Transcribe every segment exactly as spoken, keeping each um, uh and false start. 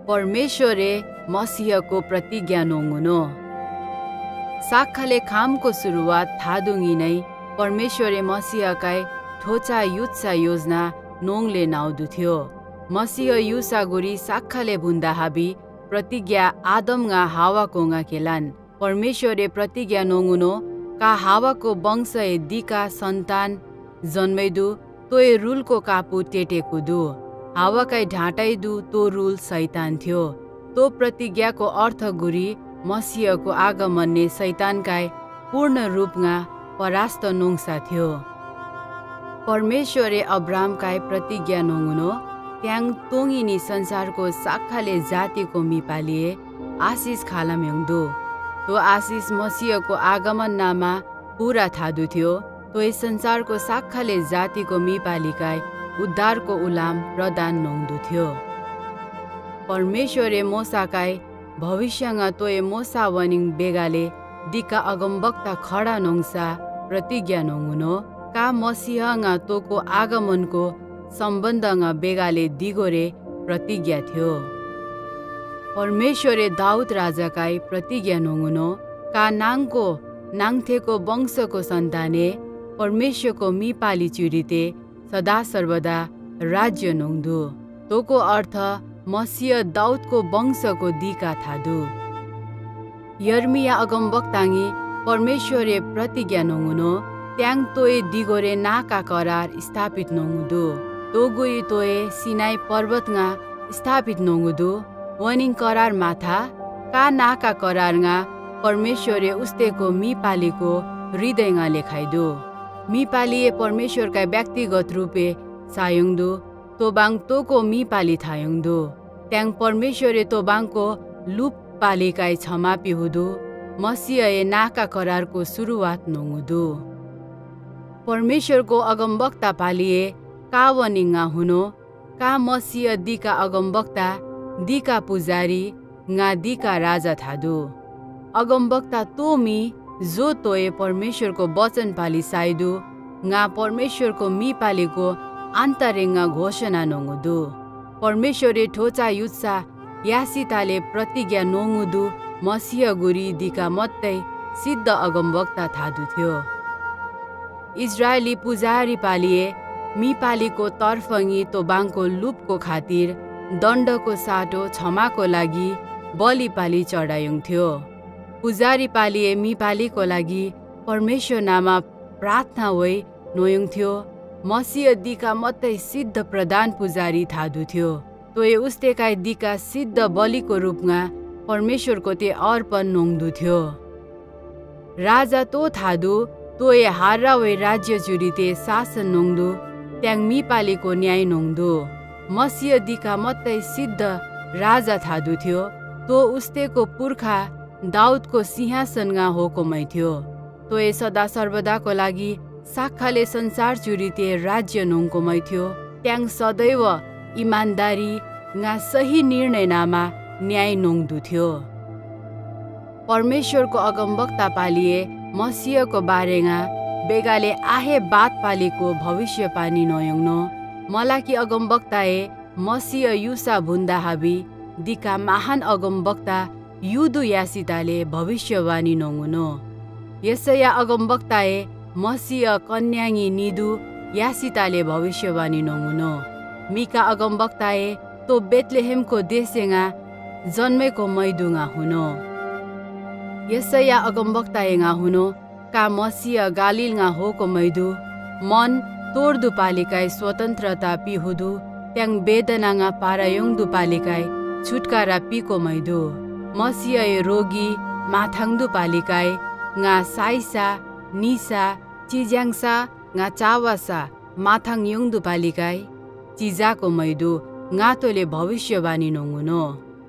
परमेश्वरे मसीहको प्रतिज्ञा नोंगुनो साक्खाले खामको सुरुवात थादुङी नै परमेश्वरे मसीहकाई ठोचा युत्सा योजना नोङले नाउदु थियो मसीह युसा गुरी साक्खाले भुन्दा हाबी प्रतिज्ञा आदमगा हावाकोङा केलान परमेश्वरे प्रतिज्ञा नोंगुनो का हावाको वंश ए दिका सन्तान जन्मैदु तोय रुलको कापु टेटेकुदु हावाकाई ढाँटाइदु तो रुल शैतान थियो तो प्रतिज्ञाको अर्थ गुरी मसीहको आगमनले शैतानकाई पूर्ण रूपमा परास्त नोङसा थियो परमेश्वरे अब्राहमकाई प्रतिज्ञा नोंगुनो त्याङ तोङिनी संसारको साक्खाले जातिको मिपालिए आशिष खालाम्यङदो तो आशिष मसीहको आगमन नामा पूरा थादु थियो तोय संसारको साक्खाले जातिको मिपालिकाई उद्धारको उलाम प्रदान नोंदु थियो परमेश्वरे मोसाकाई भविष्यमा तोय मोसा वनिङ बेगाले दिका अगमवक्ता खडा नोङसा प्रतिज्ञा नोंगुनो का मसीहगा तोको आगमनको सम्बन्धमा बेगाले दिगोरे प्रतिज्ञा थियो परमेश्वरे दाउद राजाकाई प्रतिज्ञा नोंगुनो का नाङको नाङथेको वंशको सन्ताने परमेश्वरको मिपाली चुरिते सदा सर्वदा राज्य नोंदु तोको अर्थ मसीह दाउदको वंशको दिका थादु यर्मिया अगमवक्ताङी परमेश्वरे प्रतिज्ञा नोंगुनो त्याङ तोय दिगोरे नाका करार स्थापित नोंगुदु तोगुई तोय सिनाई पर्वतगा स्थापित नोंगुदु वनिङ करार माथा का नाका करारगा परमेश्वरे उस्तेको मिपालीको हृदयगा लेखाइदु मिपालिए परमेश्वरका व्यक्तिगत रूपे सायुङदु तोबाङ तोको मिपाली थायुङदु त्याङ परमेश्वरे तोबाङको लुप पालिकाई क्षमापी हुदु मसीहए नाका करारको सुरुवात नोंगुदु परमेश्वरको अगमवक्ता पालिए का वनिङा हुनो का मसीह दिका अगमवक्ता दिका पुजारी गा दिका राजा थादु अगमवक्ता तोमी जो तोए परमेश्वरको वचन पाली साइदु गा परमेश्वरको मिपालीको आन्तरिङा घोषणा नोंगुदु परमेश्वरे ठोचा युत्सा यासिताले प्रतिज्ञा नोंगुदु मसीह गुरी दिका मत्तै सिद्ध अगमवक्ता थादु थियो इजरायली पुजारी पालिए मिपालीको तर्फङी तोबाङको लुपको खातिर दण्डको साटो क्षमाको लागि बलि पाली चढायुङथ्यो पुजारी पालिए मिपालीको लागि परमेश्वर नामा प्रार्थना होइ नोयुङथ्यो मसीह दिका मत्तै सिद्ध प्रधान पुजारी थादु थियो तोय उस्तेकाई दिका सिद्ध बलिको रूपमा परमेश्वरको ते अर्पण नोंगदु थियो राजा तो थादु तोय हारा वे राज्य जुरिते शासन नोंगदु त्याङ मिपालीको न्याय नोंगदु मसीह दिका मत्तै सिद्ध राजा थादु थियो तो उस्तेको पुर्खा दाउदको सिंहासनगा होकोमै थियो तोय सदा सर्वदाको लागि साक्खाले संसार चुरिते राज्य नोंगकोमै थियो त्याङ सदैव इमानदारी गा सही निर्णय नामा न्याय नोंगदु थियो परमेश्वरको अगमवक्ता पालिए मसीहको बारेमा बेगाले आहे बात पालीको भविष्यवाणी नयोङ्नो मलाकी अगमवक्ताए मसीह युसा भुन्दा हाबी दिका महान अगमवक्ता युदु यासिताले भविष्यवाणी नोंगुनो यसया अगमवक्ताए मसीह कन्याङी निदु यासिताले भविष्यवाणी नोंगुनो मिका अगमवक्ताए तो बेतलेहेमको देशेगा जन्मेको मैदुङा हुनो यसया अगमवक्ताएगा हुनो का मसीह गालिलगा होको मैदु मन तोर्दु पालिकाई स्वतन्त्रता पिहुदु त्याङ वेदनागा पारायोङदु पालिकाई छुटकारा पिको मैदु मसीह रोगी माथाङदु पालिकाई गा साइसा निसा चिज्याङसा गा चावासा माथाङ योङदु पालिकाई चिजाको मैदु गातोले भविष्यवाणी नोंगुनो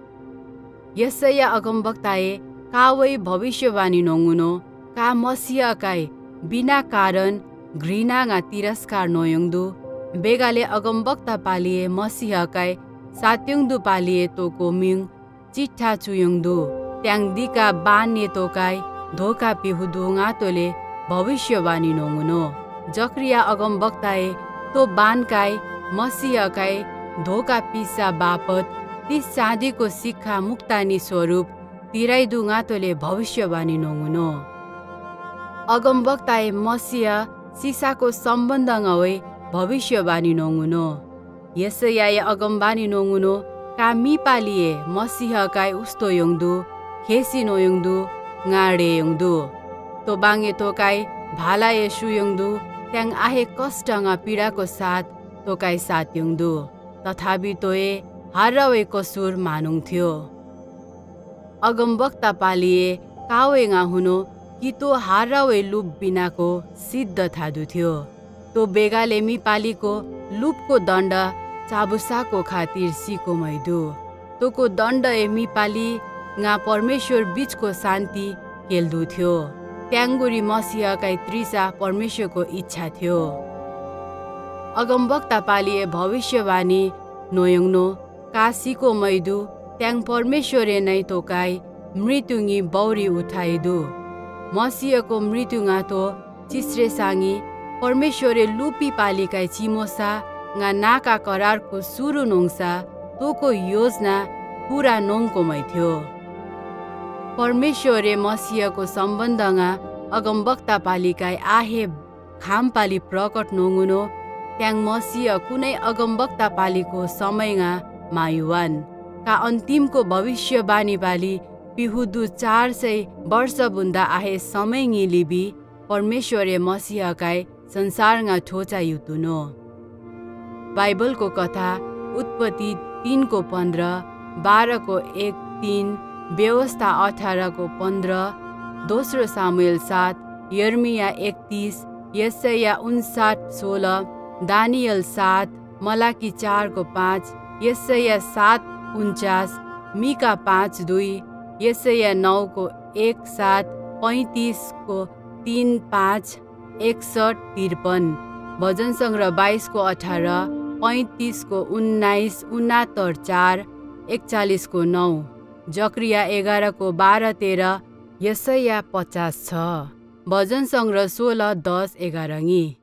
यसया अगमवक्ताए कावै भविष्यवाणी नोंगुनो का मसीहकाई बिना कारण घृणागा तिरस्कार नोयोङदु बेगाले अगमवक्ता पालिए मसीहकाई सात्योङदु पालिए तोको मिङ चिट्ठा चुयोङदु त्याङ दिका बान्ये तोकाई धोका पिहुदु गातोले भविष्यवाणी नोंगुनो जक्रिया अगमवक्ताए तो बानकाई मसीहकाई धोका पिसा बापत तीस चाँदीको सिक्का मुक्तानी स्वरूप तिराइदुगातोले भविष्यवाणी नोंगुनो अगमवक्ताए मसिया सिसाको सम्बन्धंगा वे भविष्यवाणी नोंगुनो यसयाय अगमवाणी नोंगुनो का मिपालिए मसिह काय उस्तो योंगदु खेसी नोयोंगदु गाडे योंगदु तो बांगे तो काय भाला येशु योंगदु त्याङ आहे कष्टंगा पीडाको साथ तो काय साथ योंगदु तथापि तोए हारवे कसुर मानुङथ्यो अगमवक्ता पालिए कावेङा हुनो कि तो हारवे लुप बिनाको सिद्ध थादु थियो तो बेगाले मिपालीको लुपको दण्ड चाबुसाको खातिर सिको मैदु तोको दण्ड ए मिपाली गा परमेश्वर बीचको शान्ति केल्दु थियो त्याङ्गुरी मसिहकै त्रिसा परमेश्वरको इच्छा थियो अगमवक्ता पालिए भविष्यवाणी नोयङ्नो काशीको मैदु त्याङ परमेश्वरे नै तोकाई मृत्युङी बौरी उठाइदु मसिहको मृत्युङा तो चिस्रे साङी परमेश्वरे लुपी पालिकाई चिमोसा गा नाका करारको सुरु नोङसा तोको योजना पुरा नोङकोमै थियो परमेश्वरे मसिहको सम्बन्धमा अगमवक्ता पालिकाई आहे खामपाली प्रकट नोङुनो त्याङ मसिह कुनै अगमवक्ता पालीको समयमा मायुवान का अन्तिमको भविष्यवाणी पाली पिहुदु चार सय वर्ष बुन्दा आहे समय लिबी परमेश्वरे मसिहकाई संसारमा ठोचा युतुनो बाइबलको कथा उत्पत्ति तीन को पन्ध्र बाह्र को एक तीन व्यवस्था अठारह को पन्ध्र दोस्रो सामुएल सात यर्मिया एकतीस यशाया उन्साठ सोह्र दानियल सात मलाकी चार को पाँच यशाया सात उन्चास मिका पाँच दुई यशाया नौ को एक सात पैंतीस को तीन पाँच एकसठ त्रिपन भजन सङ्ग्रह बाइस को अठारह पैंतीस को उन्नाइस उनात्तर चार एकचालिस को नौ जक्रिया एघार को बाह्र तेह्र यशाया पचास छ भजन सङ्ग्रह सोह्र दस एघार